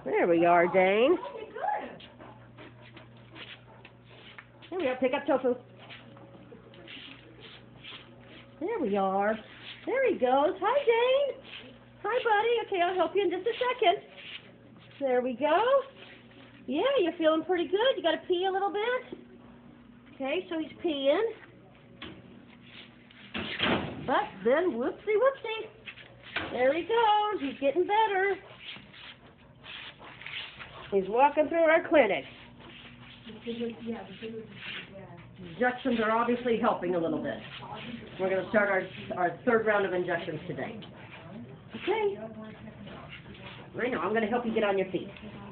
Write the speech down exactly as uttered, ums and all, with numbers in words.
There we are, Dane. There we are. Pick up Tofu. There we are. There he goes. Hi, Dane. Hi, buddy. Okay, I'll help you in just a second. There we go. Yeah, you're feeling pretty good. You got to pee a little bit. Okay, so he's peeing. But then, whoopsie, whoopsie. There he goes. He's getting better. He's walking through our clinic. Injections are obviously helping a little bit. We're going to start our, our third round of injections today. Okay. Right now, I'm going to help you get on your feet.